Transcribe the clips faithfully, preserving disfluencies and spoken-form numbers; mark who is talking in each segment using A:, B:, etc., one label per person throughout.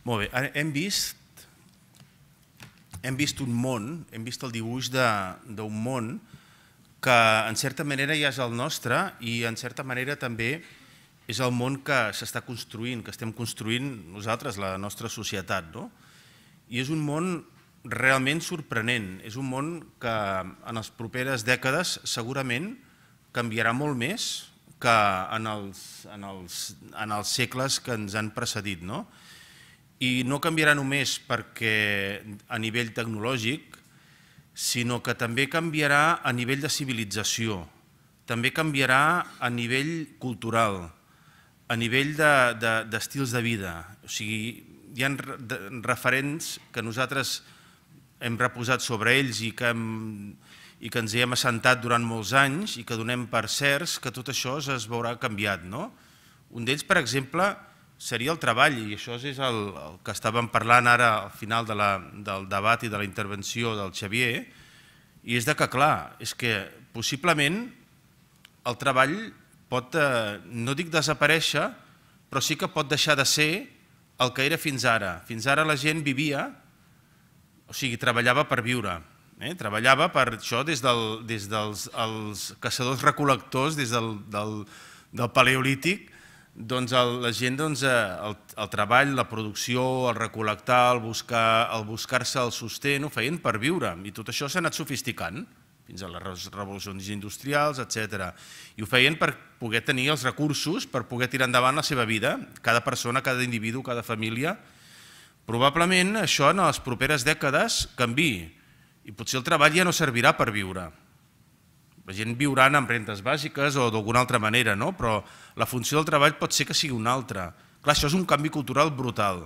A: Molt bé, ara hem vist, hem vist un món, hem vist el dibuix d'un món que en certa manera ja és el nostre i en certa manera també és el món que s'està construint, que estem construint nosaltres, la nostra societat. I és un món realment sorprenent, és un món que en les properes dècades segurament canviarà molt més que en els, en els, en els segles que ens han precedit. No? I no canviarà només perquè a nivell tecnològic, sinó que també canviarà a nivell de civilització, també canviarà a nivell cultural, a nivell d'estils de, de, de vida. O sigui, hi ha referents que nosaltres hem reposat sobre ells i que, hem, i que ens hi hem assentat durant molts anys i que donem per certs que tot això es veurà canviat. No? Un d'ells, per exemple, seria el treball, i això és el, el que estàvem parlant ara al final de la, del debat i de la intervenció del Xavier, i és de que, clar, és que possiblement el treball pot, eh, no dic desaparèixer, però sí que pot deixar de ser el que era fins ara. Fins ara la gent vivia, o sigui, treballava per viure, eh? Treballava per això des, del, des dels els caçadors-recol·lectors, des del, del, del paleolític, doncs el, la gent, doncs, el, el treball, la producció, el recol·lectar, el buscar, el buscar-se el sostén, ho feien per viure, i tot això s'ha anat sofisticant fins a les revolucions industrials, etcètera. I ho feien per poder tenir els recursos, per poder tirar endavant la seva vida, cada persona, cada individu, cada família. Probablement això en les properes dècades canviï, i potser el treball ja no servirà per viure. La gent viurà amb rentes bàsiques o d'alguna altra manera, no? Però la funció del treball pot ser que sigui una altra. Clar, això és un canvi cultural brutal.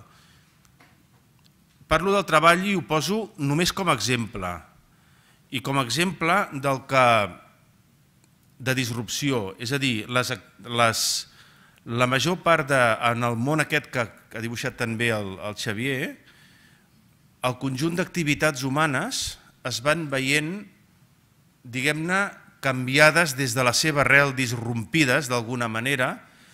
A: Parlo del treball i ho poso només com a exemple, i com a exemple del que de disrupció, és a dir, les, les, la major part de, en el món aquest que ha dibuixat també el, el Xavier, el conjunt d'activitats humanes es van veient, diguem-ne, canviades des de la seva arrel, disrompides d'alguna manera,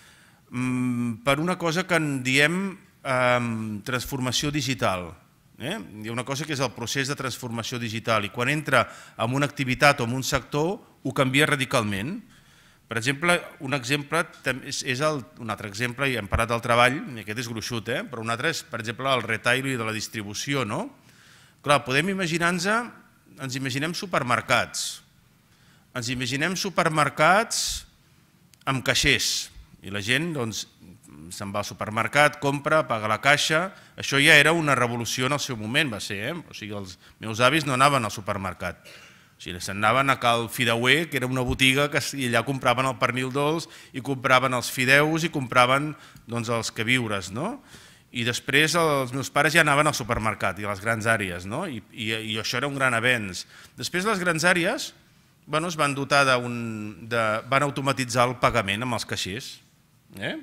A: per una cosa que en diem eh, transformació digital. Eh? Hi ha una cosa que és el procés de transformació digital i quan entra en una activitat o en un sector ho canvia radicalment. Per exemple, un exemple és, és el, un altre exemple, i hem parlat del treball, i aquest és gruixut, eh? Però un altre és, per exemple, el retail i de la distribució. No? Clar, podem imaginar-nos, ens imaginem supermercats, ens imaginem supermercats amb caixers, i la gent doncs, se'n va al supermercat, compra, paga la caixa. Això ja era una revolució en el seu moment, va ser, eh? O sigui, els meus avis no anaven al supermercat. O sigui, se'n anaven a Cal Fideuer, que era una botiga que i allà compraven el pernil dolç i compraven els fideus i compraven doncs, els queviures, no? I després els meus pares ja anaven al supermercat i a les grans àrees, no? I, i, i això era un gran avenç. Després les grans àrees bueno, es van dotar d'un... De, van automatitzar el pagament amb els caixers, eh?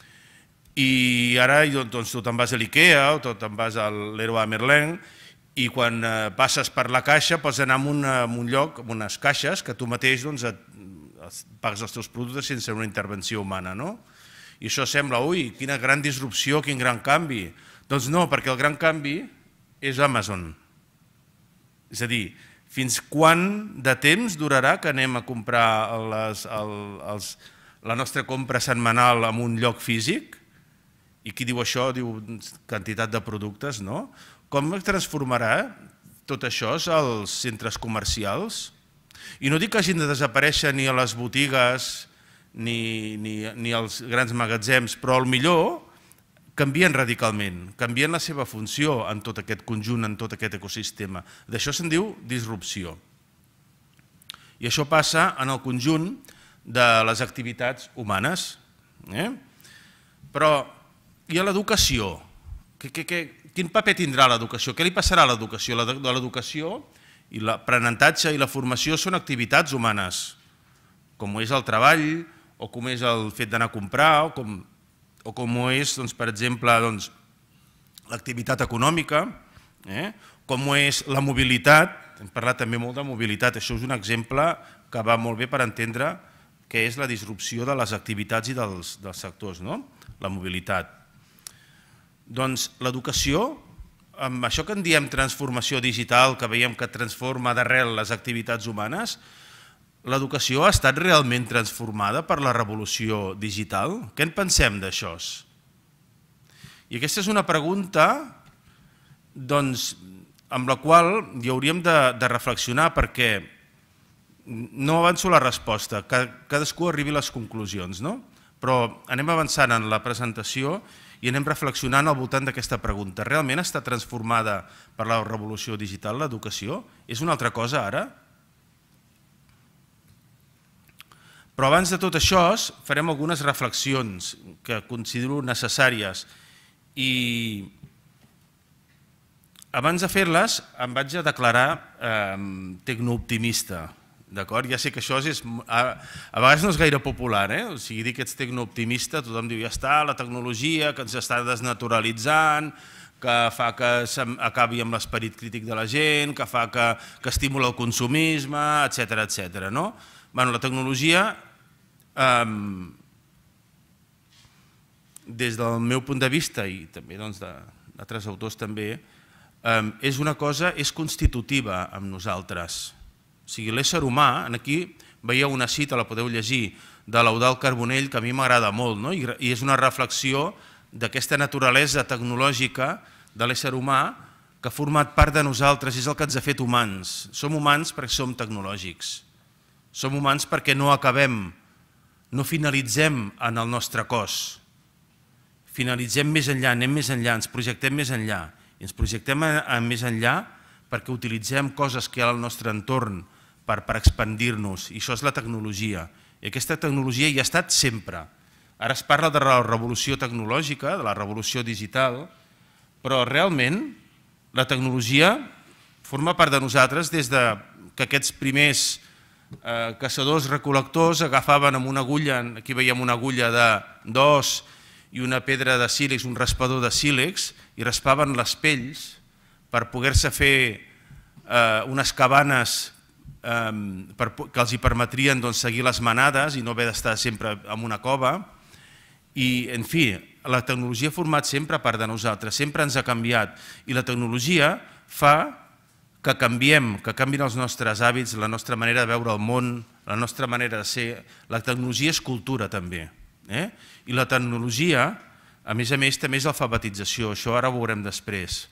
A: I ara doncs, tu te'n vas a l'Ikea o tu te'n vas a l'Leroy Merlin i quan eh, passes per la caixa pots anar a un, a un lloc, a unes caixes que tu mateix doncs, et, et pagues els teus productes sense una intervenció humana. No? I això sembla, ui, quina gran disrupció, quin gran canvi. Doncs no, perquè el gran canvi és Amazon. És a dir, fins quan de temps durarà que anem a comprar les, el, els, la nostra compra setmanal en un lloc físic? I qui diu això diu quantitat de productes, no? Com es transformarà tot això als centres comercials? I no dic que hagin de desaparèixer ni a les botigues ni, ni, ni als grans magatzems, però potser canvien radicalment, canvien la seva funció en tot aquest conjunt, en tot aquest ecosistema. D'això se'n diu disrupció. I això passa en el conjunt de les activitats humanes. Eh? Però i a l'educació? Quin paper tindrà l'educació? Què li passarà a l'educació? L'educació i l'aprenentatge i la formació són activitats humanes, com és el treball, o com és el fet d'anar a comprar, o com, o com és, doncs, per exemple, doncs, l'activitat econòmica, eh? Com és la mobilitat. Hem parlat també molt de mobilitat. Això és un exemple que va molt bé per entendre què és la disrupció de les activitats i dels, dels sectors, no? La mobilitat. Doncs l'educació, amb això que en diem transformació digital, que veiem que transforma d'arrel les activitats humanes, l'educació ha estat realment transformada per la revolució digital? Què en pensem d'això? I aquesta és una pregunta doncs, amb la qual hi hauríem de, de reflexionar, perquè no avanço la resposta, que cadascú arribi a les conclusions, no? Però anem avançant en la presentació i anem reflexionant al voltant d'aquesta pregunta. Realment està transformada per la revolució digital l'educació? És una altra cosa ara? Però abans de tot això farem algunes reflexions que considero necessàries i abans de fer-les em vaig a declarar eh, tecnooptimista. D'acord? Ja sé que això és, a, a vegades no és gaire popular, eh? O sigui, dir que ets tecnooptimista, tothom diu ja està, la tecnologia que ens està desnaturalitzant, que fa que acabi amb l'esperit crític de la gent, que fa que, que estimula el consumisme, etcètera, etcètera, no? Bueno, la tecnologia, eh, des del meu punt de vista i també doncs, d'altres autors també, eh, és una cosa, és constitutiva amb nosaltres. O sigui, l'ésser humà, aquí veieu una cita, la podeu llegir, de l'Eudald Carbonell, que a mi m'agrada molt, no? I, i és una reflexió d'aquesta naturalesa tecnològica de l'ésser humà que ha format part de nosaltres, és el que ens ha fet humans. Som humans perquè som tecnològics. Som humans perquè no acabem, no finalitzem en el nostre cos. Finalitzem més enllà, anem més enllà, ens projectem més enllà. I ens projectem més enllà perquè utilitzem coses que hi ha al nostre entorn per, per expandir-nos, i això és la tecnologia. I aquesta tecnologia hi ha estat sempre. Ara es parla de la revolució tecnològica, de la revolució digital, però realment la tecnologia forma part de nosaltres des de que aquests primers eh, caçadors-recol·lectors agafaven amb una agulla, aquí veiem una agulla d'os i una pedra de sílex, un raspador de sílex, i raspaven les pells per poder-se fer eh, unes cabanes eh, per, que els hi permetrien doncs, seguir les manades i no haver d'estar sempre en una cova. I, en fi, la tecnologia ha format sempre part de nosaltres, sempre ens ha canviat. I la tecnologia fa que canviem, que canvien els nostres hàbits, la nostra manera de veure el món, la nostra manera de ser. La tecnologia és cultura també. Eh? I la tecnologia, a més a més, també és alfabetització. Això ara ho veurem després.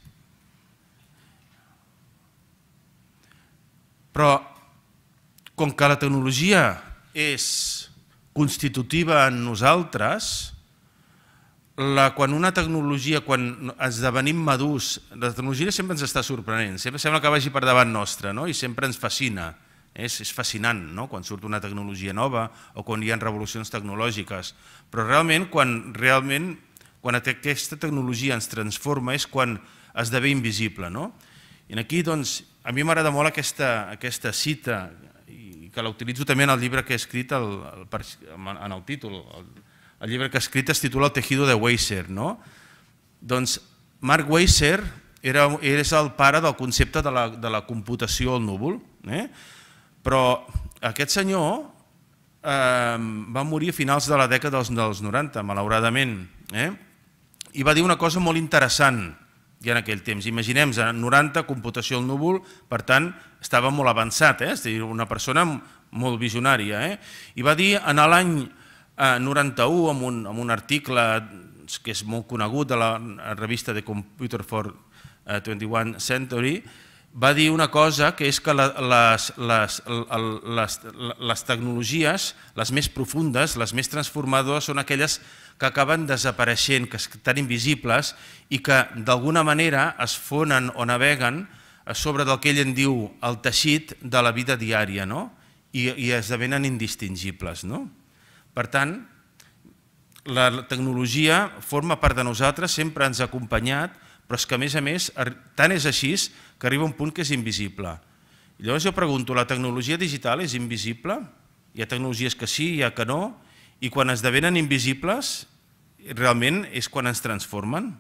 A: Però, com que la tecnologia és constitutiva en nosaltres, la, quan una tecnologia, quan esdevenim madurs, la tecnologia sempre ens està sorprenent, sempre sembla que vagi per davant nostre, no? I sempre ens fascina. És, és fascinant, no? Quan surt una tecnologia nova o quan hi ha revolucions tecnològiques. Però realment, quan, realment, quan aquesta tecnologia ens transforma és quan esdevé invisible, no? I aquí, doncs, a mi m'agrada molt aquesta, aquesta cita, i que la utilitzo també en el llibre que he escrit, el, el, en el títol. El, el llibre que he escrit es titula El tejido de Weiser. No? Doncs Mark Weiser era, és el pare del concepte de la, de la computació al núvol, eh? Però aquest senyor eh, va morir a finals de la dècada dels, dels noranta, malauradament, eh? I va dir una cosa molt interessant ja en aquell temps. Imaginem, en noranta, computació al núvol, per tant, estava molt avançat, eh? És a dir, una persona molt visionària. Eh? I va dir en l'any noranta-u, en un, en un article que és molt conegut de la revista de Computer for twenty-first Century, va dir una cosa que és que les, les, les, les tecnologies, les més profundes, les més transformadores, són aquelles que acaben desapareixent, que estan invisibles i que d'alguna manera es fonen o naveguen a sobre del que ell en diu el teixit de la vida diària, no? I, i esdevenen indistingibles. No? Per tant, la tecnologia forma part de nosaltres, sempre ens ha acompanyat, però és que a més a més, tant és així que arriba un punt que és invisible. I llavors jo pregunto, la tecnologia digital és invisible? Hi ha tecnologies que sí, hi ha que no, i quan esdevenen invisibles, realment és quan ens transformen.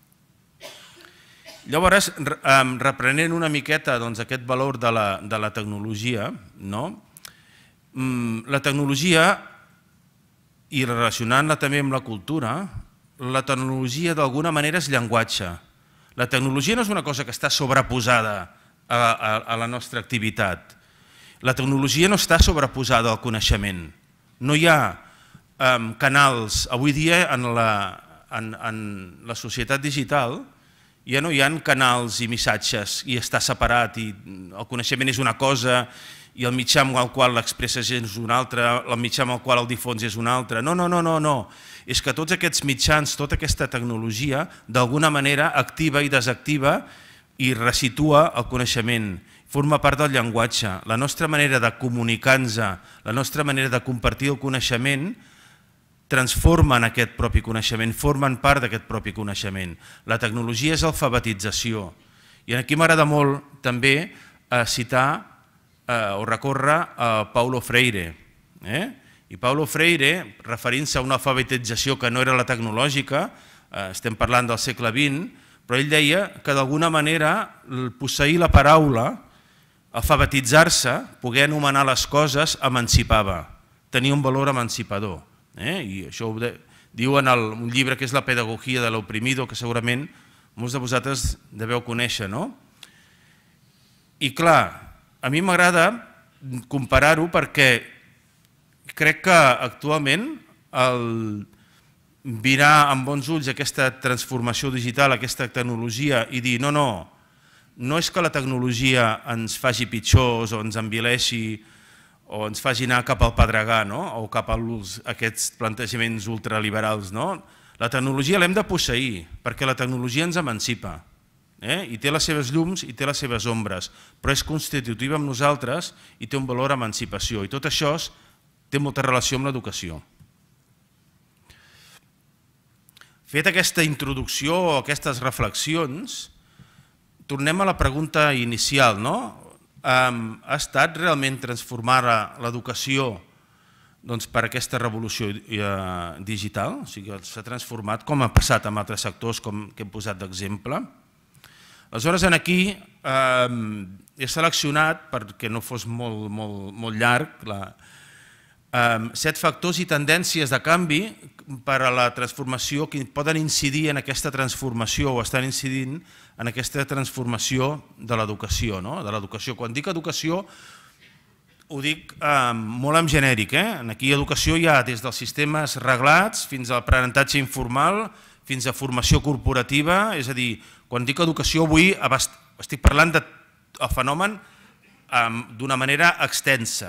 A: Llavors, reprenent una miqueta aquest valor de la, de la tecnologia, no? La tecnologia, i relacionant-la també amb la cultura, la tecnologia d'alguna manera és llenguatge. La tecnologia no és una cosa que està sobreposada a, a, a la nostra activitat. La tecnologia no està sobreposada al coneixement. No hi ha um, canals, avui dia en la, en, en la societat digital ja no hi ha canals i missatges i està separat i el coneixement és una cosa i el mitjà amb el qual l'expresses és un altre, el mitjà amb el qual el difons és un altre. No, no, no, no, no. És que tots aquests mitjans, tota aquesta tecnologia, d'alguna manera activa i desactiva i resitua el coneixement. Forma part del llenguatge. La nostra manera de comunicar-nos, la nostra manera de compartir el coneixement, transformen aquest propi coneixement, formen part d'aquest propi coneixement. La tecnologia és alfabetització. I aquí m'agrada molt també citar o recórrer a Paulo Freire. I Paulo Freire, referint-se a una alfabetització que no era la tecnològica, estem parlant del segle vint, però ell deia que d'alguna manera posseir la paraula, alfabetitzar-se, poder anomenar les coses, emancipava, tenia un valor emancipador. I això ho diu en un llibre que és La pedagogia de l'oprimido, que segurament molts de vosaltres deveu conèixer, no? I clar, a mi m'agrada comparar-ho perquè crec que actualment el mirar amb bons ulls aquesta transformació digital, aquesta tecnologia i dir no, no, no és que la tecnologia ens faci pitjors o ens envileixi o ens faci anar cap al pedregar o cap a aquests plantejaments ultraliberals. La tecnologia l'hem de posseir perquè la tecnologia ens emancipa. I té les seves llums i té les seves ombres, però és constitutiva amb nosaltres i té un valor emancipació. I tot això té molta relació amb l'educació. Fet aquesta introducció o aquestes reflexions, tornem a la pregunta inicial. Ha estat realment transformar l'educació per aquesta revolució digital? S'ha transformat com ha passat en altres sectors com que hem posat d'exemple? Aleshores, aquí he seleccionat, perquè no fos molt llarg, set factors i tendències de canvi per a la transformació que poden incidir en aquesta transformació o estan incidint en aquesta transformació de l'educació. Quan dic educació ho dic molt en genèric. Aquí educació hi ha des dels sistemes reglats fins a l'aprenentatge informal, fins a formació corporativa, és a dir, quan dic educació avui estic parlant del fenomen d'una manera extensa.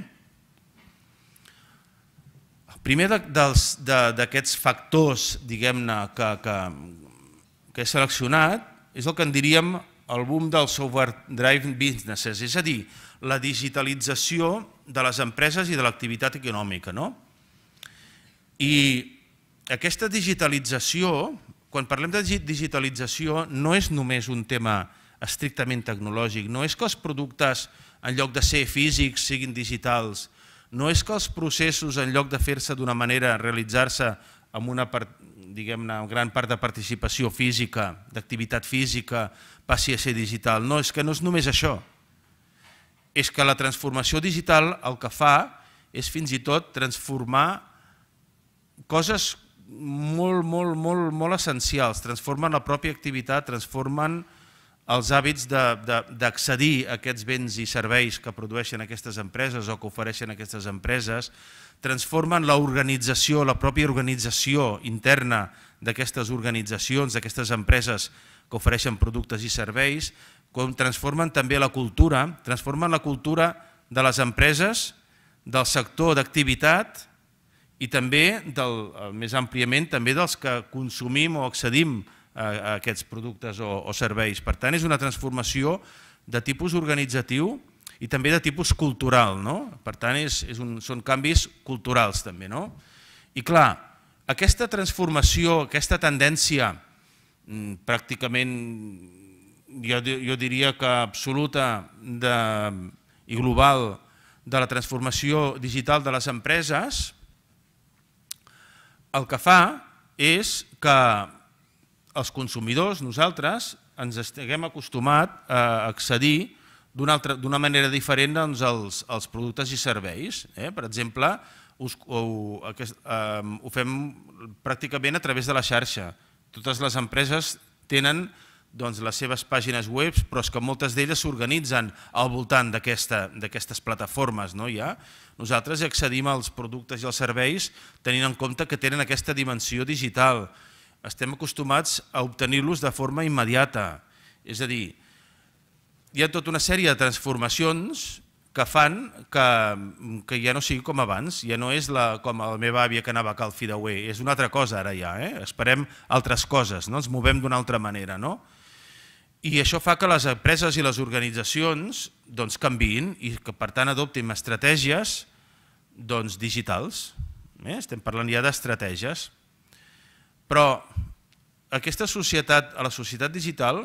A: El primer d'aquests factors, diguem-ne, que he seleccionat és el que en diríem el boom del software driven businesses, és a dir, la digitalització de les empreses i de l'activitat econòmica. I aquesta digitalització, quan parlem de digitalització, no és només un tema estrictament tecnològic, no és que els productes, en lloc de ser físics, siguin digitals, no és que els processos, en lloc de fer-se d'una manera, realitzar-se amb una gran part de participació física, d'activitat física, passi a ser digital. No, és que no és només això. És que la transformació digital el que fa és fins i tot transformar coses molt, molt, molt, molt essencials, transformen la pròpia activitat, transformen els hàbits d'accedir a aquests béns i serveis que produeixen aquestes empreses o que ofereixen aquestes empreses, transformen l'organització, la pròpia organització interna d'aquestes organitzacions, d'aquestes empreses que ofereixen productes i serveis, com transformen també la cultura, transformen la cultura de les empreses, del sector d'activitat i també, més àmpliament, també dels que consumim o accedim a aquests productes o serveis. Per tant, és una transformació de tipus organitzatiu i també de tipus cultural. Per tant, són canvis culturals també. I clar, aquesta transformació, aquesta tendència pràcticament, jo diria que absoluta i global de la transformació digital de les empreses, el que fa és que els consumidors, nosaltres, ens estiguem acostumat a accedir d'una manera diferent als productes i serveis. Per exemple, ho fem pràcticament a través de la xarxa. Totes les empreses tenen les seves pàgines web, però és que moltes d'elles s'organitzen al voltant d'aquestes plataformes. Nosaltres accedim als productes i als serveis tenint en compte que tenen aquesta dimensió digital. Estem acostumats a obtenir-los de forma immediata. És a dir, hi ha tota una sèrie de transformacions que fan que ja no sigui com abans, ja no és com la meva àvia que anava a Cal Fideuer, és una altra cosa ara ja, esperem altres coses, ens movem d'una altra manera. I això fa que les empreses i les organitzacions canviïn i que per tant adoptin estratègies digitals, estem parlant ja d'estratègies, però aquesta societat, a la societat digital,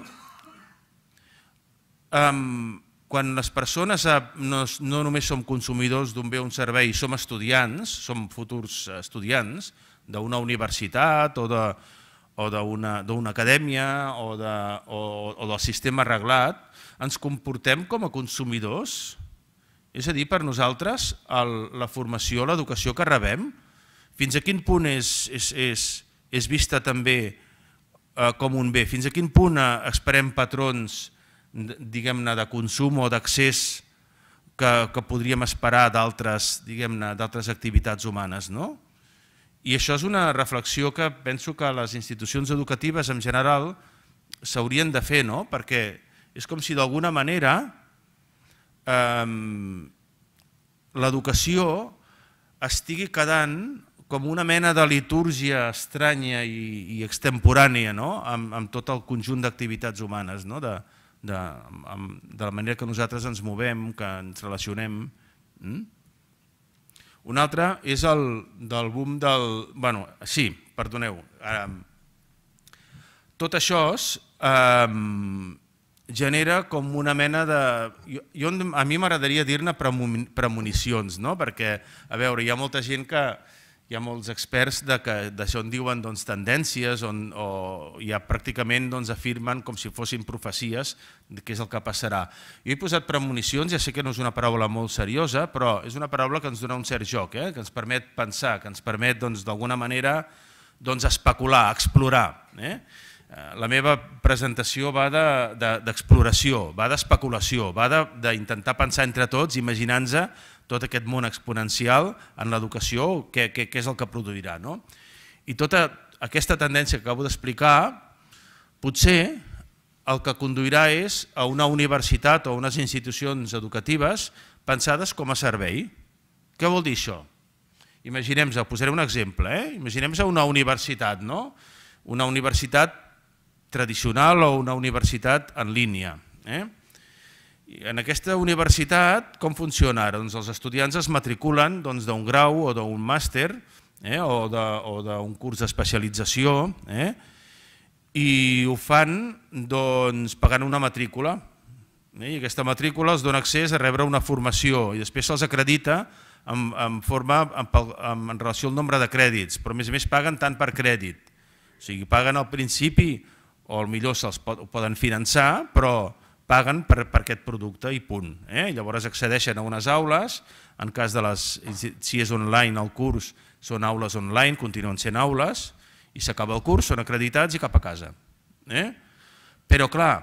A: quan les persones no només som consumidors d'un bé o un servei, som estudiants, som futurs estudiants d'una universitat o d'una acadèmia o del sistema reglat, ens comportem com a consumidors. És a dir, per nosaltres, la formació, l'educació que rebem, fins a quin punt és vista també com un bé, fins a quin punt esperem patrons diguem-ne, de consum o d'accés que podríem esperar d'altres activitats humanes. I això és una reflexió que penso que les institucions educatives en general s'haurien de fer, perquè és com si d'alguna manera l'educació estigui quedant com una mena de litúrgia estranya i extemporània amb tot el conjunt d'activitats humanes, de la manera que nosaltres ens movem, que ens relacionem. Un altre és el del boom del... Bueno, sí, perdoneu. Tot això genera com una mena de... A mi m'agradaria dir-ne premonicions, perquè, a veure, hi ha molta gent que... Hi ha molts experts d'això en diuen tendències o ja pràcticament afirmen com si fossin profecies què és el que passarà. Jo he posat premonicions, ja sé que no és una paraula molt seriosa, però és una paraula que ens dona un cert joc, que ens permet pensar, que ens permet d'alguna manera especular, explorar. La meva presentació va d'exploració, va d'especulació, va d'intentar pensar entre tots, imaginant-nos tot aquest món exponencial en l'educació, què és el que produirà. I tota aquesta tendència que acabo d'explicar, potser el que conduirà és a una universitat o unes institucions educatives pensades com a servei. Què vol dir això? Imaginem-nos, posaré un exemple, imaginem-nos una universitat, una universitat tradicional o una universitat en línia. En aquesta universitat, com funciona ara? Els estudiants es matriculen d'un grau o d'un màster o d'un curs d'especialització i ho fan pagant una matrícula. I aquesta matrícula els dona accés a rebre una formació i després se'ls acredita en relació al nombre de crèdits, però a més a més paguen tant per crèdit. O sigui, paguen al principi o potser se'ls poden finançar, però paguen per aquest producte i punt. Llavors accedeixen a unes aules, en cas de les, si és online el curs, són aules online, continuen sent aules, i s'acaba el curs, són acreditats i cap a casa. Però clar,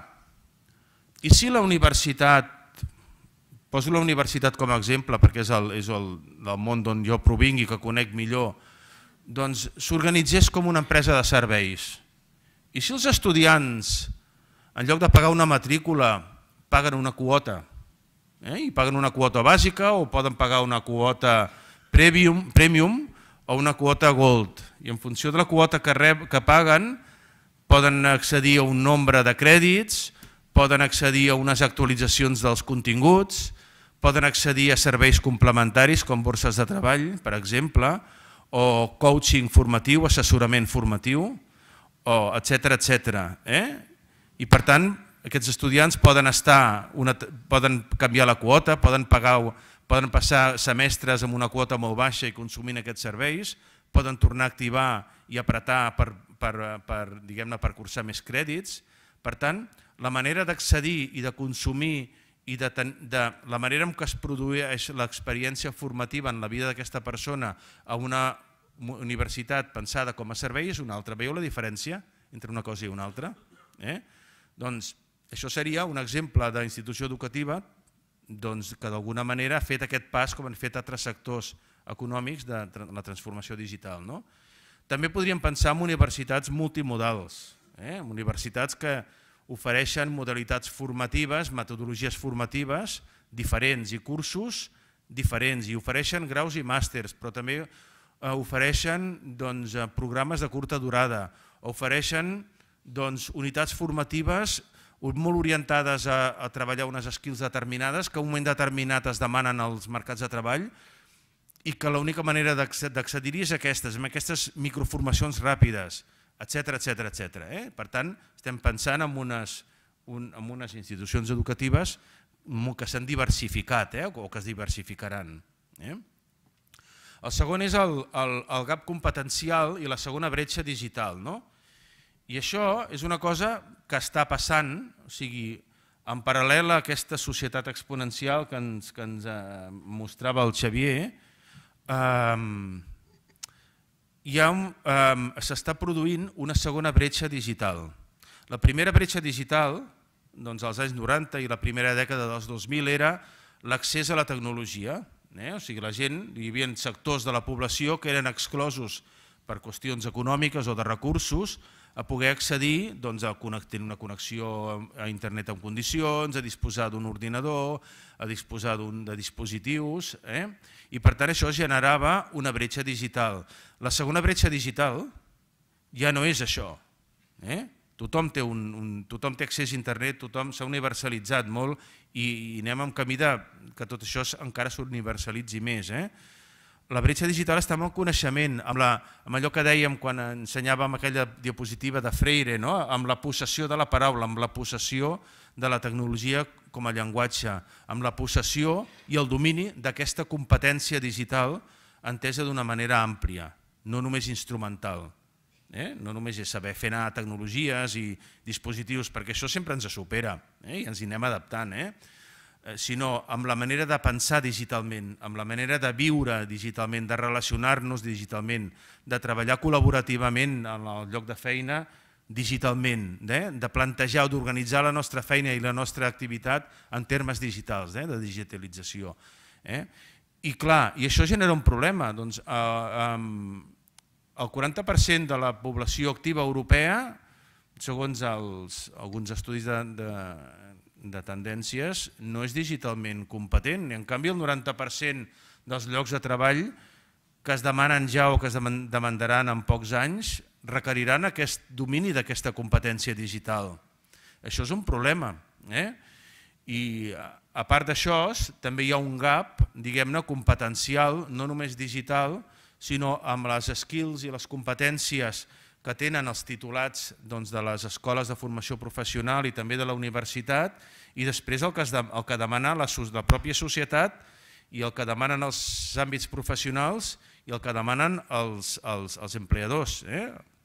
A: i si la universitat, poso la universitat com a exemple perquè és el món d'on jo provinc i que conec millor, doncs s'organitzés com una empresa de serveis. I si els estudiants, en lloc de pagar una matrícula, paguen una quota, i paguen una quota bàsica o poden pagar una quota premium o una quota gold, i en funció de la quota que paguen poden accedir a un nombre de crèdits, poden accedir a unes actualitzacions dels continguts, poden accedir a serveis complementaris com borses de treball, per exemple, o coaching formatiu, assessorament formatiu, etcètera, etcètera. I per tant, aquests estudiants poden canviar la quota, poden passar semestres amb una quota molt baixa i consumint aquests serveis, poden tornar a activar i apretar per cursar més crèdits. Per tant, la manera d'accedir i de consumir i de, de la manera en què es produeix l'experiència formativa en la vida d'aquesta persona a una universitat pensada com a servei és una altra. Veieu la diferència entre una cosa i una altra? Eh? Doncs això seria un exemple d'institució educativa doncs, que d'alguna manera ha fet aquest pas com han fet altres sectors econòmics de la transformació digital. No? També podríem pensar en universitats multimodals, eh? en universitats que ofereixen modalitats formatives, metodologies formatives diferents i cursos diferents i ofereixen graus i màsters, però també eh, ofereixen doncs, programes de curta durada, ofereixen doncs, unitats formatives molt orientades a, a treballar unes skills determinades que en un moment determinat es demanen als mercats de treball i que l'única manera d'accedir-hi és aquestes, amb aquestes microformacions ràpides, etcètera, etcètera, etcètera. Eh? Per tant, estem pensant en unes, un, en unes institucions educatives que s'han diversificat eh? o que es diversificaran. Eh? El segon és el, el, el gap competencial i la segona bretxa digital. No? I això és una cosa que està passant, o sigui, en paral·lel a aquesta societat exponencial que ens, que ens eh, mostrava el Xavier, eh, eh, s'està produint una segona bretxa digital. La primera bretxa digital, doncs als anys noranta i la primera dècada dels dos mil, era l'accés a la tecnologia. Eh? O sigui, la gent, hi havia sectors de la població que eren exclosos per qüestions econòmiques o de recursos, a poder accedir doncs, a tenir una connexió a internet en condicions, a disposar d'un ordinador, a disposar de dispositius, eh? i per tant això generava una bretxa digital. La segona bretxa digital ja no és això. Eh? Tothom, té un, un, tothom té accés a internet, tothom s'ha universalitzat molt i, i anem en camí de que tot això encara s'universalitzi més. Eh? La bretxa digital està amb el coneixement, amb, la, amb allò que dèiem quan ensenyàvem aquella diapositiva de Freire, no? Amb la possessió de la paraula, amb la possessió de la tecnologia com a llenguatge, amb la possessió i el domini d'aquesta competència digital entesa d'una manera àmplia, no només instrumental. Eh? No només és saber fer anar tecnologies i dispositius, perquè això sempre ens supera eh? i ens hi anem adaptant, eh? sinó amb la manera de pensar digitalment, amb la manera de viure digitalment, de relacionar-nos digitalment, de treballar col·laborativament en el lloc de feina digitalment, eh? de plantejar o d'organitzar la nostra feina i la nostra activitat en termes digitals, eh? de digitalització. Eh? I clar, i això genera un problema. Doncs, eh, eh, el quaranta per cent de la població activa europea, segons els, alguns estudis de, de de tendències, no és digitalment competent. En canvi, el noranta per cent dels llocs de treball que es demanen ja o que es demandaran en pocs anys requeriran aquest domini d'aquesta competència digital. Això és un problema. Eh? I a part d'això, també hi ha un gap, diguem-ne, competencial, no només digital, sinó amb les skills i les competències que tenen els titulats doncs, de les escoles de formació professional i també de la universitat, i després el que, es de, el que demana la, la pròpia societat i el que demanen els àmbits professionals i el que demanen els, els, els empleadors. Eh?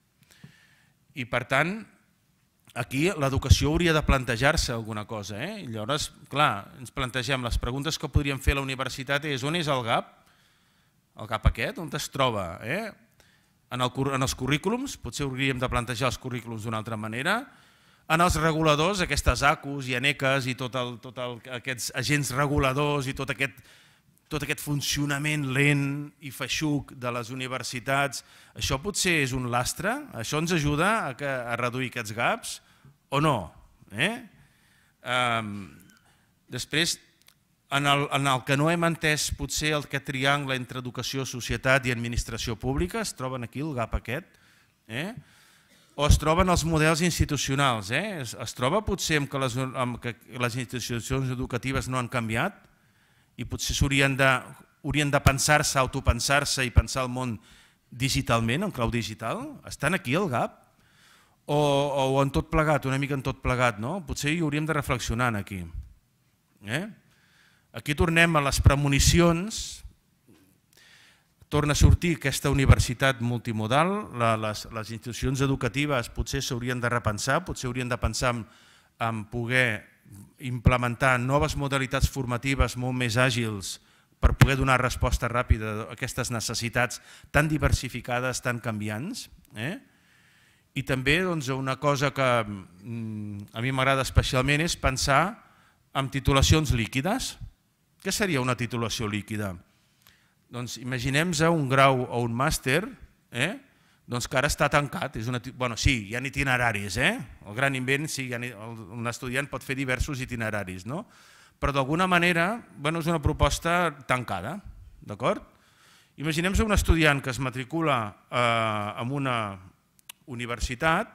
A: I per tant, aquí l'educació hauria de plantejar-se alguna cosa. Eh? I llavors, clar, ens plantegem les preguntes que podríem fer a la universitat és on és el gap? El gap aquest, on es troba? Eh? En, el, en els currículums, potser hauríem de plantejar els currículums d'una altra manera, en els reguladors, aquestes A C Us i ANECAs i tots tot el, aquests agents reguladors i tot aquest, tot aquest funcionament lent i feixuc de les universitats, això potser és un lastre? Això ens ajuda a, que, a reduir aquests gaps o no? Eh? Um, després, En el, en el que no hem entès potser aquest triangle entre educació, societat i administració pública, es troben aquí el gap aquest, eh? o es troben els models institucionals, eh? es, es troba potser amb que, les, amb que les institucions educatives no han canviat i potser haurien de, haurien de pensar-se, autopensar-se i pensar el món digitalment, en clau digital? Estan aquí el gap? O, o en tot plegat, una mica en tot plegat, no? Potser hi hauríem de reflexionar aquí. Eh? Aquí tornem a les premonicions, torna a sortir aquesta universitat multimodal, les, les institucions educatives potser s'haurien de repensar, potser haurien de pensar en, en poder implementar noves modalitats formatives molt més àgils per poder donar resposta ràpida a aquestes necessitats tan diversificades, tan canviants. I també una cosa que a mi m'agrada especialment és pensar en titulacions líquides. Què seria una titulació líquida? Doncs imaginem-nos un grau o un màster que ara està tancat. Bé, sí, hi ha itineraris. El gran invent, sí, un estudiant pot fer diversos itineraris, però d'alguna manera és una proposta tancada. Imaginem-nos un estudiant que es matricula en una universitat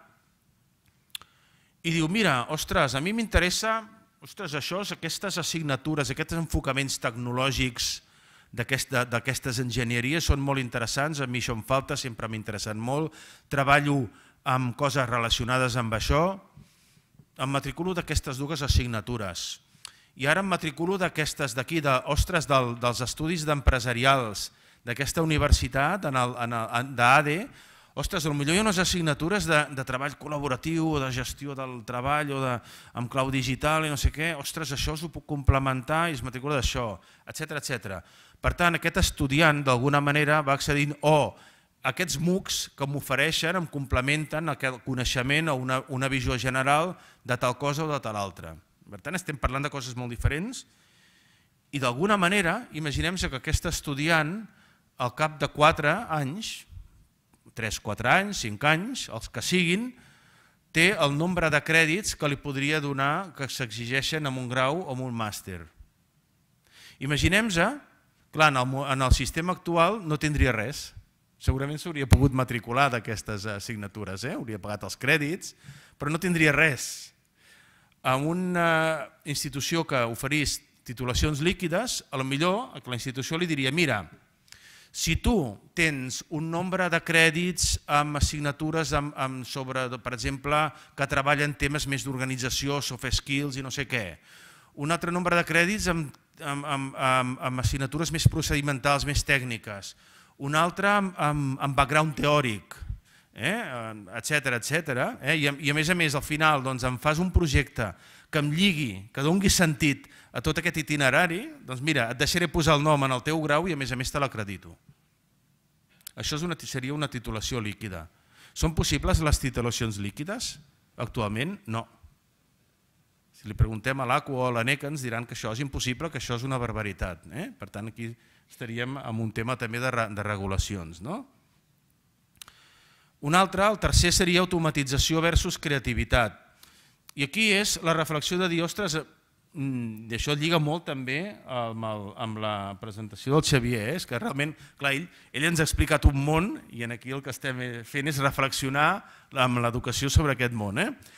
A: i diu, mira, ostres, a mi m'interessa aquestes assignatures, aquests enfocaments tecnològics d'aquestes enginyeries són molt interessants, a mi això em falta, sempre m'ha interessat molt, treballo amb coses relacionades amb això, em matriculo d'aquestes dues assignatures. I ara em matriculo d'aquestes d'aquí, ostres, dels estudis d'empresarials d'aquesta universitat, d'A D E, ostres, potser hi ha unes assignatures de treball col·laboratiu o de gestió del treball o amb clau digital i no sé què, ostres, això us ho puc complementar i es matricula d'això, etcètera. Per tant, aquest estudiant d'alguna manera va accedint o aquests MOOCs que m'ofereixen em complementen aquest coneixement o una visió general de tal cosa o de tal altra. Per tant, estem parlant de coses molt diferents i d'alguna manera imaginem-se que aquest estudiant al cap de quatre anys, tres, quatre anys, cinc anys, els que siguin, té el nombre de crèdits que li podria donar que s'exigeixen en un grau o en un màster. Imaginem-se, clar, en el sistema actual no tindria res. Segurament s'hauria pogut matricular d'aquestes assignatures, hauria pagat els crèdits, però no tindria res. En una institució que oferís titulacions líquides, potser la institució li diria, mira, si tu tens un nombre de crèdits amb assignatures sobre, per exemple, que treballen temes més d'organització, soft skills i no sé què, un altre nombre de crèdits amb assignatures més procedimentals, més tècniques, un altre amb background teòric, etcètera. I a més a més, al final, em fas un projecte que em lligui, que doni sentit a tot aquest itinerari, doncs mira, et deixaré posar el nom en el teu grau i a més a més te l'acredito. Això seria una titulació líquida. Són possibles les titulacions líquides actualment? No. Si li preguntem a l'A C U o a l'A N E C ens diran que això és impossible, que això és una barbaritat. Per tant, aquí estaríem en un tema també de regulacions. Un altre, el tercer, seria automatització versus creativitat. I aquí és la reflexió de dir, ostres, i això lliga molt també amb la presentació del Xavier, que realment, clar, ell ens ha explicat un món i aquí el que estem fent és reflexionar amb l'educació sobre aquest món.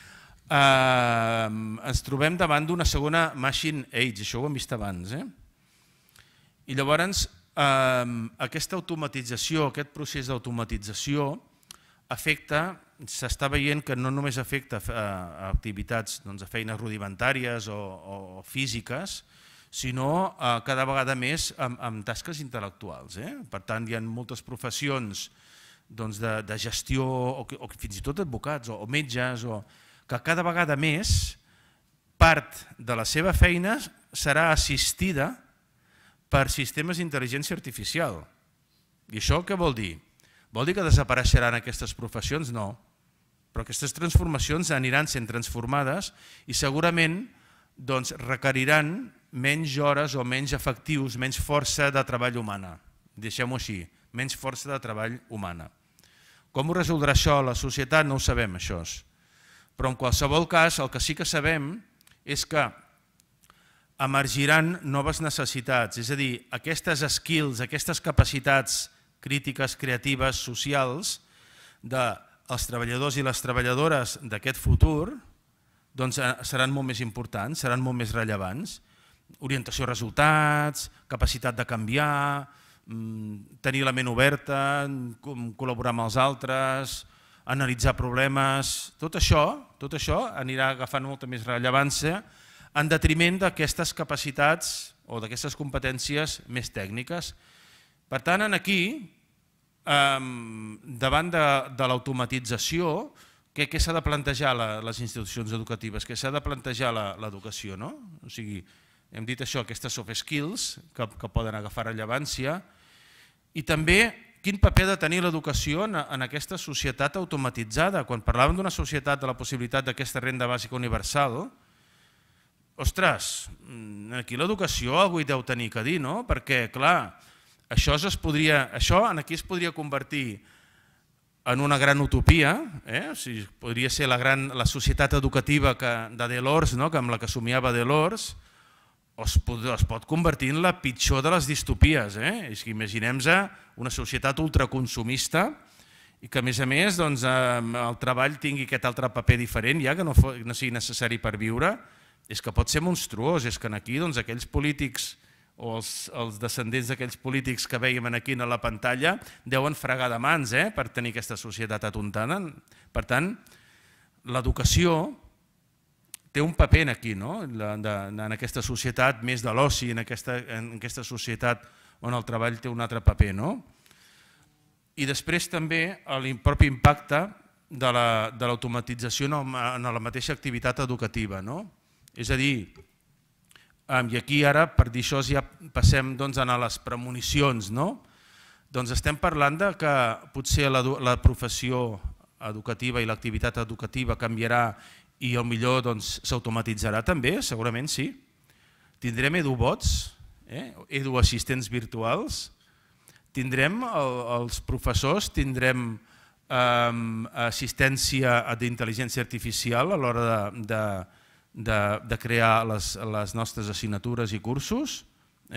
A: Ens trobem davant d'una segona machine age, això ho hem vist abans. I llavors aquesta automatització, aquest procés d'automatització afecta, s'està veient que no només afecta a activitats, a feines rudimentàries o físiques, sinó cada vegada més amb tasques intel·lectuals. Per tant, hi ha moltes professions de gestió o fins i tot advocats o metges que cada vegada més part de la seva feina serà assistida per sistemes d'intel·ligència artificial. I això què vol dir? Vol dir que desapareixeran aquestes professions? No. Però aquestes transformacions aniran sent transformades i segurament requeriran menys hores o menys efectius, menys força de treball humana. Deixem-ho així, menys força de treball humana. Com ho resoldrà això la societat? No ho sabem, això. Però en qualsevol cas, el que sí que sabem és que emergiran noves necessitats, és a dir, aquestes skills, aquestes capacitats crítiques, creatives, socials dels treballadors i les treballadores d'aquest futur seran molt més importants, seran molt més rellevants. Orientació a resultats, capacitat de canviar, tenir la ment oberta, col·laborar amb els altres, analitzar problemes, tot això, tot això anirà agafant molta més rellevància en detriment d'aquestes capacitats o d'aquestes competències més tècniques. Per tant, aquí, davant de l'automatització, què s'ha de plantejar les institucions educatives, què s'ha de plantejar l'educació, no? O sigui, hem dit això, aquestes soft skills que poden agafar rellevància, i també quin paper ha de tenir l'educació en aquesta societat automatitzada. Quan parlàvem d'una societat, de la possibilitat d'aquesta renda bàsica universal, ostres, aquí l'educació algú hi deu tenir que dir, no? Perquè, clar, això aquí es podria convertir en una gran utopia, podria ser la societat educativa de Delors, amb la que somiava Delors, o es pot convertir en la pitjor de les distopies. Imaginem-nos una societat ultraconsumista i que, a més a més, el treball tingui aquest altre paper diferent, ja que no sigui necessari per viure, és que pot ser monstruós. És que aquí aquells polítics o els descendents d'aquells polítics que veiem aquí a la pantalla deuen fregar de mans per tenir aquesta societat atontada. Per tant, l'educació té un paper aquí, en aquesta societat més de l'oci, en aquesta societat on el treball té un altre paper. I després també el propi impacte de l'automatització en la mateixa activitat educativa. És a dir, i aquí ara per dir això ja passem a les premonicions, doncs estem parlant que potser la professió educativa i l'activitat educativa canviarà i potser s'automatitzarà també, segurament sí. Tindrem edubots, eduassistents virtuals, tindrem els professors, tindrem assistència d'intel·ligència artificial a l'hora de crear les nostres assignatures i cursos.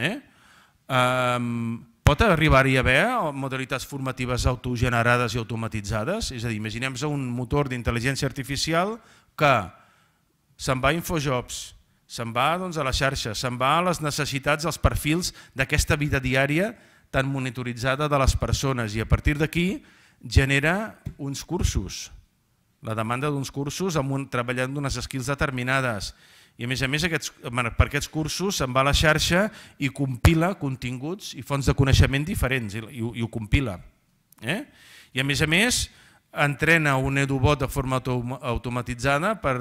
A: Pot arribar-hi a haver modalitats formatives autogenerades i automatitzades? És a dir, imaginem-nos un motor d'intel·ligència artificial que se'n va a Infojobs, se'n va a la xarxa, se'n va a les necessitats, als perfils d'aquesta vida diària tan monitoritzada de les persones i a partir d'aquí genera uns cursos, la demanda d'uns cursos treballant d'unes skills determinades i a més a més per aquests cursos se'n va a la xarxa i compila continguts i fonts de coneixement diferents i ho compila. I a més a més entrena un edubot de forma automatitzada per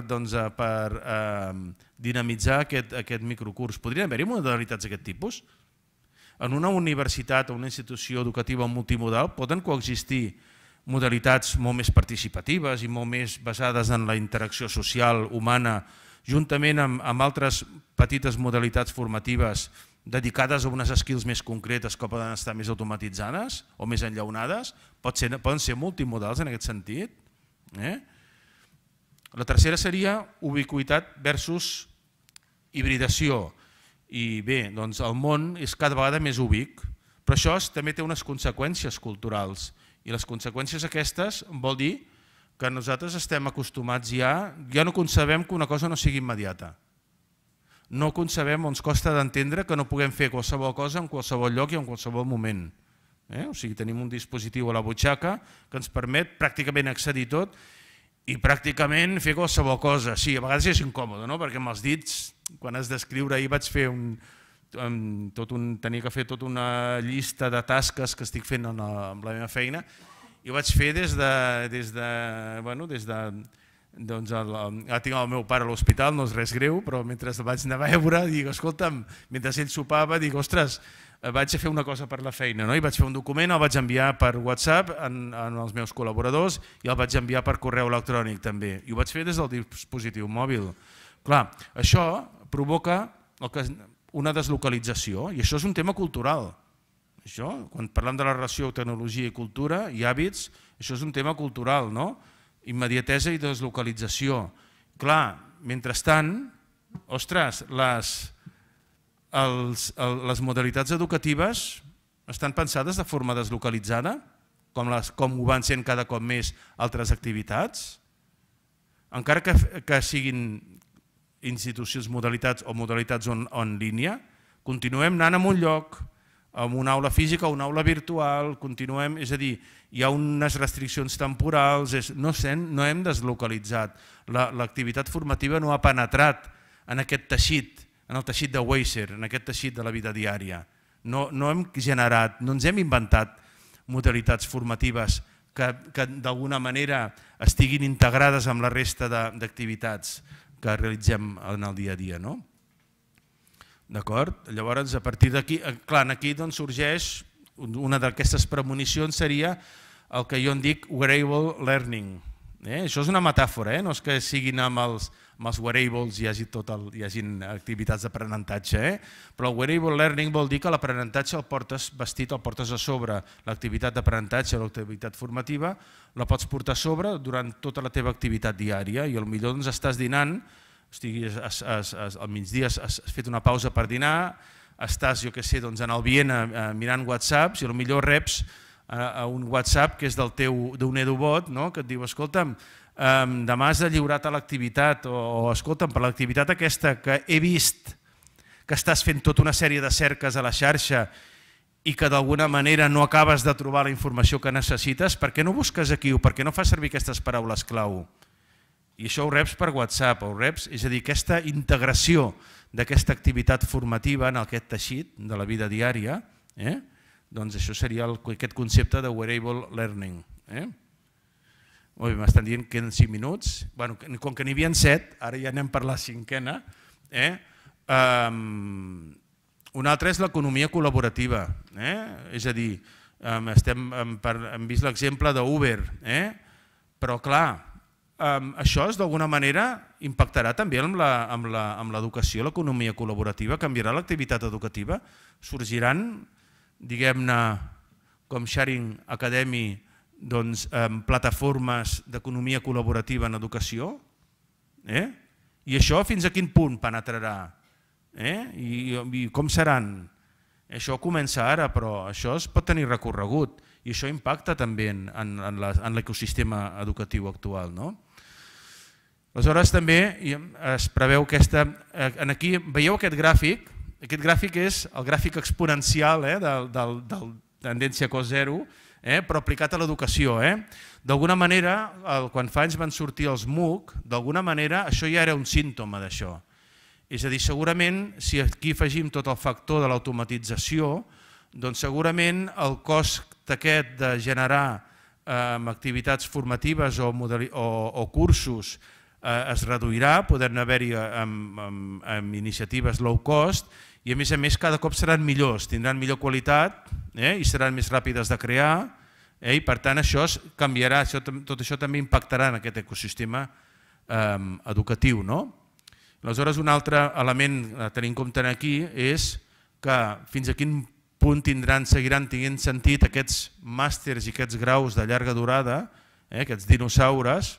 A: dinamitzar aquest microcurs. Podrien haver-hi modalitats d'aquest tipus? En una universitat o una institució educativa multimodal poden coexistir modalitats molt més participatives i molt més basades en la interacció social humana juntament amb altres petites modalitats formatives dedicades a unes skills més concretes que poden estar més automatitzades o més enllaunades, poden ser multimodals en aquest sentit. La tercera seria ubiquitat versus hibridació. I bé, doncs el món és cada vegada més ubic, però això també té unes conseqüències culturals i les conseqüències aquestes vol dir que nosaltres estem acostumats ja, ja no concebem que una cosa no sigui immediata. No concebem o ens costa d'entendre que no puguem fer qualsevol cosa en qualsevol lloc i en qualsevol moment. O sigui, tenim un dispositiu a la butxaca que ens permet pràcticament accedir tot i pràcticament fer qualsevol cosa. Sí, a vegades és incòmode, perquè amb els dits, quan has d'escriure, ahir vaig fer un... tenia que fer tota una llista de tasques que estic fent amb la meva feina i ho vaig fer des de... bueno, des de... doncs ara tinc el meu pare a l'hospital, no és res greu, però mentre el vaig anar a veure, dic, escolta'm, mentre ell sopava, dic, ostres, vaig a fer una cosa per la feina, i vaig fer un document, el vaig enviar per WhatsApp als meus col·laboradors i el vaig enviar per correu electrònic també, i ho vaig fer des del dispositiu mòbil. Clar, això provoca una deslocalització i això és un tema cultural. Això, quan parlem de la relació tecnologia i cultura i hàbits, això és un tema cultural, no? Immediatesa i deslocalització. Clar, mentrestant, ostres, les modalitats educatives estan pensades de forma deslocalitzada, com ho van sent cada cop més altres activitats, encara que siguin institucions modalitats o modalitats en línia, continuem anant a un lloc, a una aula física o una aula virtual, continuem, és a dir, hi ha unes restriccions temporals, no hem deslocalitzat, l'activitat formativa no ha penetrat en aquest teixit, en el teixit de Weiser, en aquest teixit de la vida diària. No hem generat, no ens hem inventat modalitats formatives que, que d'alguna manera estiguin integrades amb la resta d'activitats que realitzem en el dia a dia, no? D'acord? Llavors, a partir d'aquí, clar, aquí doncs sorgeix, una d'aquestes premonicions seria el que jo en dic wearable learning. Eh? Això és una metàfora, eh? No és que siguin amb els, amb els wearables hi hagi, tot el, hi hagi activitats d'aprenentatge, eh? Però el wearable learning vol dir que l'aprenentatge el portes vestit, el portes a sobre, l'activitat d'aprenentatge o l'activitat formativa, la pots portar a sobre durant tota la teva activitat diària i potser doncs, estàs dinant, estiguis, has, has, has, al migdia has, has fet una pausa per dinar, estàs, jo què sé, doncs, en el Viena eh, mirant whatsapps i potser reps a un WhatsApp que és del teu d'un EduBot, no? Que et diu, escolta'm, um, demà has de lliurar tal activitat, o, o escolta'm, per l'activitat aquesta que he vist que estàs fent tota una sèrie de cerques a la xarxa i que d'alguna manera no acabes de trobar la informació que necessites, per què no busques aquí o per què no fas servir aquestes paraules clau? I això ho reps per WhatsApp, ho reps, és a dir, aquesta integració d'aquesta activitat formativa en aquest teixit de la vida diària, eh? Doncs això seria el, aquest concepte de wearable learning. Eh? M'estan dient que queden cinc minuts. Bueno, com que n'hi havia set, ara ja anem per la cinquena. Eh? Um, una altra és l'economia col·laborativa. Eh? És a dir, um, estem, um, per, hem vist l'exemple d'Uber, eh? Però clar, um, això d'alguna manera impactarà també amb l'educació, l'economia col·laborativa, canviarà l'activitat educativa, sorgiran diguem-ne, com Sharing Academy, doncs, eh, plataformes d'economia col·laborativa en educació. Eh? I això fins a quin punt penetrarà? Eh? I, i com seran? Això comença ara, però això es pot tenir recorregut i això impacta també en, en l'ecosistema educatiu actual. No? Aleshores també es preveu aquesta... Aquí veieu aquest gràfic. Aquest gràfic és el gràfic exponencial eh, del, del, del tendència cos zero, eh, però aplicat a l'educació. Eh. D'alguna manera, el, quan fa anys van sortir els MOOC, d'alguna manera això ja era un símptoma d'això. És a dir, segurament, si aquí afegim tot el factor de l'automatització, doncs segurament el cost aquest de generar eh, activitats formatives o, o, o cursos es reduirà, poden haver-hi amb, amb, amb iniciatives low cost i a més a més cada cop seran millors, tindran millor qualitat eh, i seran més ràpides de crear eh, i per tant això canviarà, això, tot això també impactarà en aquest ecosistema eh, educatiu. No? Aleshores un altre element a tenir en compte aquí és que fins a quin punt tindran, seguiran tenint sentit aquests màsters i aquests graus de llarga durada, eh, aquests dinosaures,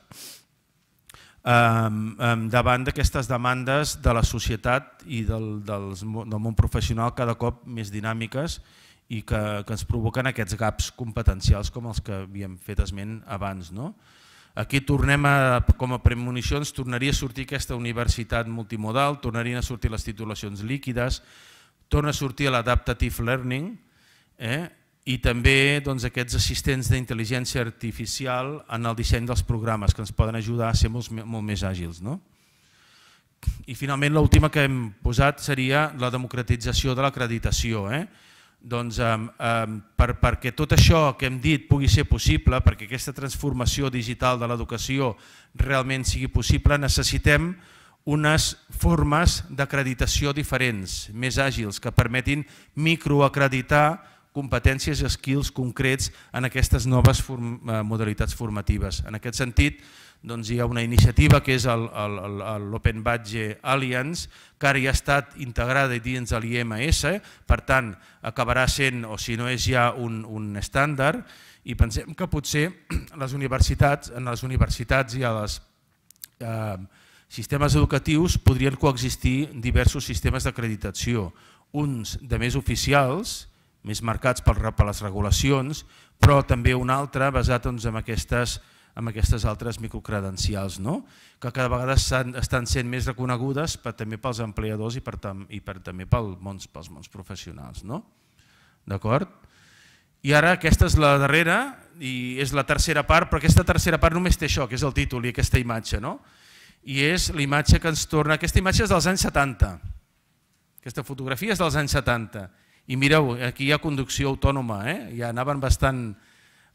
A: davant d'aquestes demandes de la societat i del, dels, del món professional cada cop més dinàmiques i que, que ens provoquen aquests gaps competencials com els que havíem fet esment abans. No? Aquí tornem a, com a premonicions, tornaria a sortir aquesta universitat multimodal, tornarien a sortir les titulacions líquides, torna a sortir l'adaptative learning, eh? I també doncs, aquests assistents d'intel·ligència artificial en el disseny dels programes que ens poden ajudar a ser molt, molt més àgils. No? I finalment l'última que hem posat seria la democratització de l'acreditació. Eh? Doncs, eh, eh, per, perquè tot això que hem dit pugui ser possible, perquè aquesta transformació digital de l'educació realment sigui possible, necessitem unes formes d'acreditació diferents, més àgils, que permetin microacreditar competències i skills concrets en aquestes noves form, eh, modalitats formatives. En aquest sentit, doncs, hi ha una iniciativa que és l'Open Badge Alliance, que ara ja ha estat integrada dins de l'I M S, per tant, acabarà sent, o si no és ja un, un estàndard, i pensem que potser les universitats, en les universitats i als eh, sistemes educatius podrien coexistir diversos sistemes d'acreditació, uns de més oficials, més marcats per les regulacions, però també un altre basat doncs, en, aquestes, en aquestes altres microcredencials, no? Que cada vegada estan sent més reconegudes per, també pels empleadors i, per, i per, també pel mons, pels mons professionals. No? D'acord? I ara aquesta és la darrera i és la tercera part, però aquesta tercera part només té això, que és el títol i aquesta imatge. No? I és la imatge que ens torna... Aquesta imatge és dels anys setanta. Aquesta fotografia és dels anys setanta. I mireu, aquí hi ha conducció autònoma, eh? Ja anaven bastant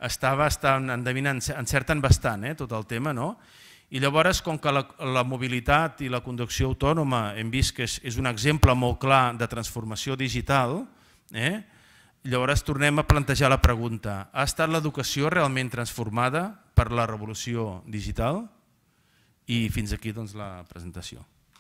A: està bastant, endevinant, encerten bastant tot el tema, no? I llavors, com que la mobilitat i la conducció autònoma hem vist que és un exemple molt clar de transformació digital, llavors tornem a plantejar la pregunta: ha estat l'educació realment transformada per la revolució digital? I fins aquí la presentació.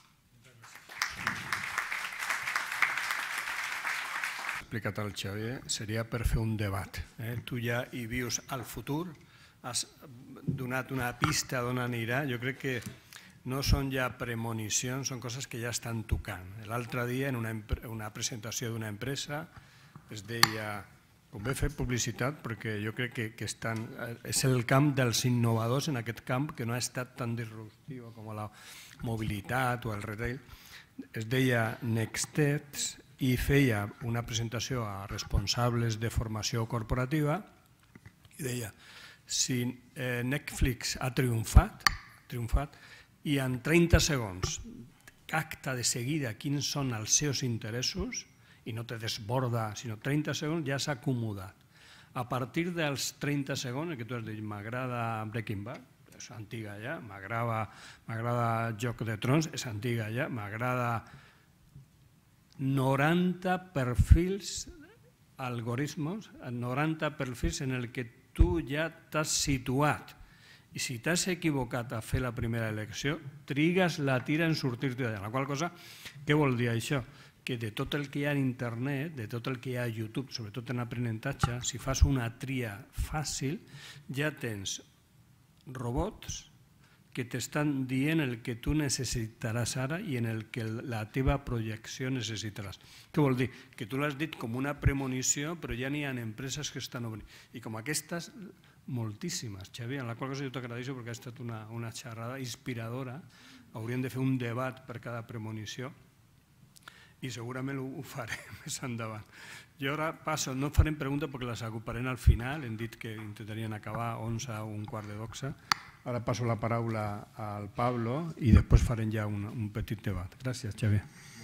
B: Explicat al Xavier, seria per fer un debat. Tu ja hi vius al futur, has donat una pista d'on anirà. Jo crec que no són ja premonicions, són coses que ja estan tocant. L'altre dia, en una presentació d'una empresa, es deia, convé fer publicitat perquè jo crec que és el camp dels innovadors en aquest camp, que no ha estat tan disruptiu com la mobilitat o el retail. Es deia Nextets i feia una presentació a responsables de formació corporativa i deia: si Netflix ha triomfat i en trenta segons capta de seguida quins són els seus interessos i no te desborda, sinó trenta segons ja s'ha acomodat. A partir dels trenta segons, que tu has dit, m'agrada Breaking Bad, és antiga ja, m'agrada Joc de Trons, és antiga ja, m'agrada noranta perfils, algoritmos, noranta perfils en el que tu ja t'has situat. I si t'has equivocat a fer la primera elecció, trigues la tira en sortir-te d'allà. La qual cosa, què vol dir això? Que de tot el que hi ha a internet, de tot el que hi ha a YouTube, sobretot en aprenentatge, si fas una tria fàcil, ja tens robots que t'estan dient el que tu necessitaràs ara i en el que la teva projecció necessitaràs. Què vol dir? Que tu l'has dit com una premonició, però ja n'hi ha empreses que estan obrint. I com aquestes, moltíssimes, Xavier, en la qual cosa jo t'agraeixo perquè ha estat una xerrada inspiradora. Hauríem de fer un debat per cada premonició i segurament ho farem més endavant. Jo ara passo, no farem preguntes perquè les ocuparem al final, hem dit que intentarien acabar onze o un quart de dotze. Ara passo la paraula al Pablo i després farem ja un petit debat. Gràcies, Xavier.